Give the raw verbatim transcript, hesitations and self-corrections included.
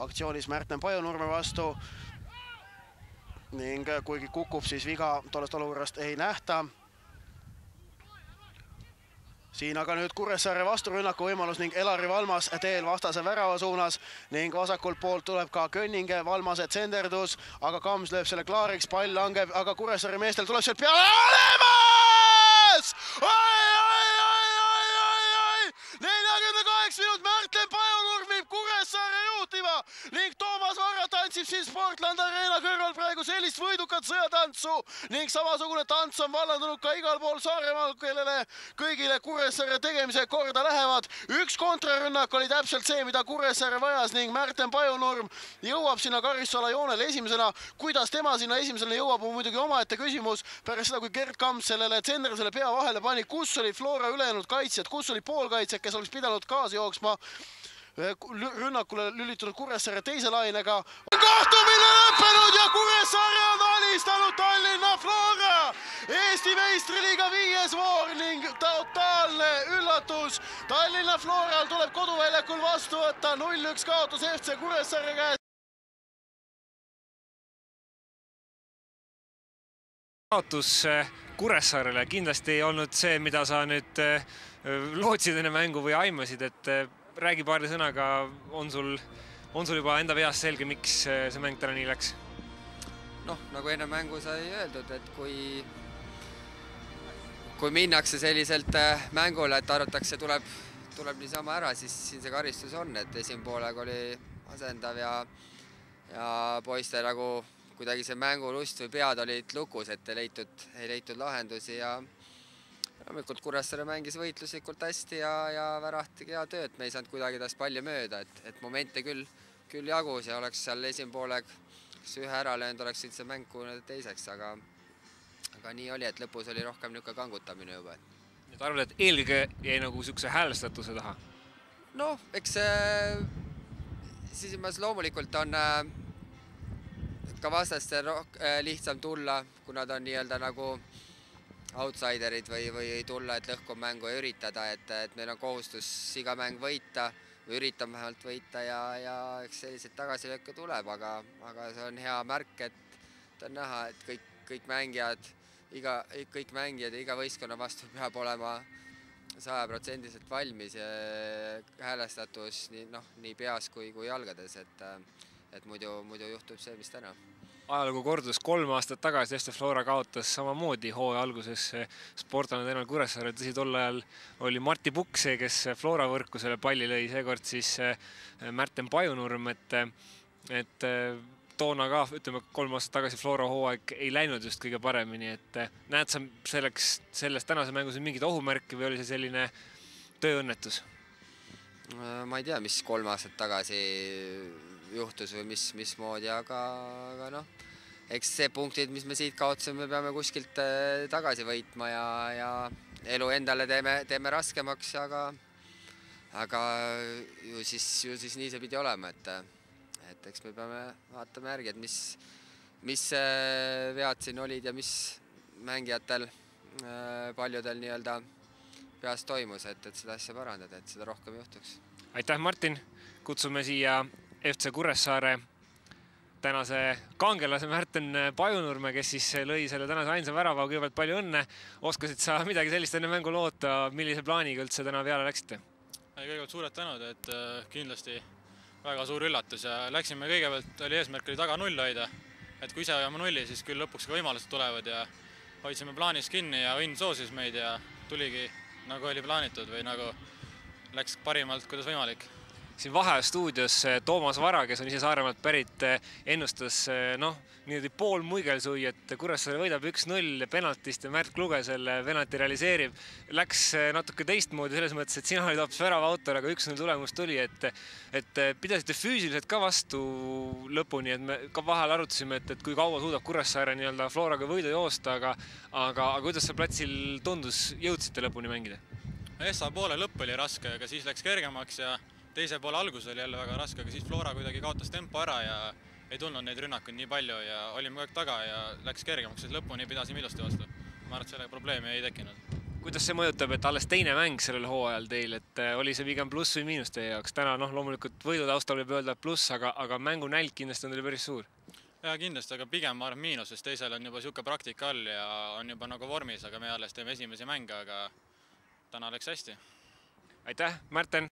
aktsioonis Märten Pajunurme vastu ning kuigi kukub, siis viga tollest olukorrast ei nähta. Siin aga nüüd Kuressaare vasturünnaku võimalus ning Elari Valmas teel vastase värava suunas ning vasakult poolt tuleb ka Könninge, Valmase tsenderdus, aga Kams lööb selle klaariks, pall langeb, aga Kuressaare meestel tuleb sealt peale olemas! nelikümmend kaheksa minut Märten Pajunurm viib Kuressaare juhtima ning Toomas Varra tantsib siin Sportland Arena kõrval praegu sellist võidukat sõjatantsu ning samasugune tants on vallandunud ka igal pool Saaremaal, kellele kõigile Kuressaare tegemise korda lähevad. Üks kontrarünnak oli täpselt see, mida Kuressaare vajas ning Märten Pajunurm jõuab sinna karistusala joonele esimesena. Kuidas tema sinna esimesena jõuab, on muidugi omaette küsimus. Pärast seda, kui Gert Kams sellele tsendersele pea vahele pani, kus oli Flora ülejäänud kaitsjad, kus oli poolkaitsjad, kes oleks pidanud kaasa jooksma rünnakule lülitunud Kuressaare teise lainega. Kohtumine lõppenud ja Kuressaare on alistanud Tallinna Flora. Eesti meistriliiga viies voor ning totaalne üllatus. Tallinna Floral tuleb koduväljakul vastu võtta null üks kaotus F C Kuressaare käes. Kaotus Kuressaarele kindlasti ei olnud see, mida sa nüüd lootsid enne mängu või aimasid, et räägi paari sõnaga, on sul, on sul juba enda peas selge, miks see mäng täna nii läks? Noh, nagu enne mängu sai öeldud, et kui, kui minnakse selliselt mängule, et arvatakse, tuleb, tuleb niisama ära, siis siin see karistus on, et esimene poolega oli asendav ja, ja poiste nagu kuidagi see mängulust või pead olid lukus, et ei leitud, ei leitud lahendusi ja loomulikult Kuressaare mängis võitluslikult hästi ja, ja Väraht tegi hea tööd, me ei saanud kuidagi tast palli mööda, et, et momente küll, küll jagus ja oleks seal esimene pooleg, kas ühe ära löönud, oleks see mäng kujunenud teiseks, aga, aga nii oli, et lõpus oli rohkem niisugune kangutamine juba. Nüüd arvad, et eelkõige jäi nagu niisuguse häälstatuse taha? Noh, eks siis loomulikult on ka vastaste lihtsam tulla, kuna ta on nii-öelda nagu outsiderid või, või ei tulla, et lõhku mängu ei üritada, et, et meil on kohustus iga mäng võita või üritame vähemalt võita ja, ja eks selliseid tagasilööke tuleb, aga, aga see on hea märk, et on näha, et kõik, kõik mängijad, iga, kõik mängijad ja iga võistkonna vastu peab olema sajaprotsendiliselt valmis ja häälestatus nii, noh, nii peas kui, kui jalgades, et, et muidu, muidu juhtub see, mis täna. Ajalugu kordus kolm aastat tagasi F C Flora kaotas samamoodi hooaja alguses Sportland Arena Kuressaare. Tõsi, tol ajal oli Martti Pukk see, kes Flora võrku selle palli lõi, seekord siis Märten Pajunurm, et, et toona ka, ütleme, kolm aastat tagasi Flora hooaeg ei läinud just kõige paremini, et näed sa selleks, selles tänase mängus mingit ohumärki või oli see selline tööõnnetus? Ma ei tea, mis kolm aastat tagasi juhtus või mis, mismoodi, aga, aga noh, eks see punktid, mis me siit kaotasime, me peame kuskilt tagasi võitma ja, ja elu endale teeme, teeme raskemaks, aga, aga ju siis, ju siis nii see pidi olema, et, et eks me peame vaatama järgi, et mis, mis vead siin olid ja mis mängijatel paljudel nii-öelda peas toimus, et, et seda asja parandada, et seda rohkem juhtuks. Aitäh, Martin! Kutsume siia F C Kuressaare tänase kangelase Märten Pajunurme, kes siis lõi selle tänase ainsa värava, kõigepealt palju õnne. Oskasid sa midagi sellist enne mängu loota, millise plaaniga üldse täna peale läksite? Kõigepealt suured tänud, et kindlasti väga suur üllatus ja läksime kõigepealt, oli eesmärk oli taga null hoida, et kui ise hoiame nulli, siis küll lõpuks ka võimalused tulevad ja hoidsime plaanis kinni ja õnn soosis meid ja tuligi nagu oli plaanitud või nagu läks parimalt, kuidas võimalik. Siin Vaheaja stuudios Toomas Vara, kes on ise Saaremaalt pärit, ennustas noh, niimoodi pool muigelsui, et Kuressaare võidab üks null penaltist ja Märt Kluge selle penalti realiseerib. Läks natuke teistmoodi selles mõttes, et sina olid hoopis värava autor, aga üks null tulemus tuli, et, et pidasite füüsiliselt ka vastu lõpuni, et me ka vahel arutasime, et, et kui kaua suudab Kuressaare nii-öelda Floraga võidu joosta, aga, aga, aga kuidas see platsil tundus, jõudsite lõpuni mängida? Essa poole lõpp oli raske, aga siis läks kergemaks ja teise poole algus oli jälle väga raske, aga siis Flora kuidagi kaotas tempo ära ja ei tulnud neid rünnakuid nii palju ja olime kõik taga ja läks kergemaks, sest lõpuni pidasime ilusti vastu. Ma arvan, et sellega probleemi ei tekkinud. kuidas see mõjutab, et alles teine mäng sellel hooajal teil, et oli see pigem pluss või miinus teie jaoks? Täna noh, loomulikult võidu taustal võib öelda pluss, aga, aga mängu nälg kindlasti on teil päris suur. Ja kindlasti, aga pigem ma arvan miinus, sest teisel on juba siuke praktika all ja on juba nagu vormis, aga me alles teeme esimesi mänge, aga täna läks hästi. Aitäh, Märten!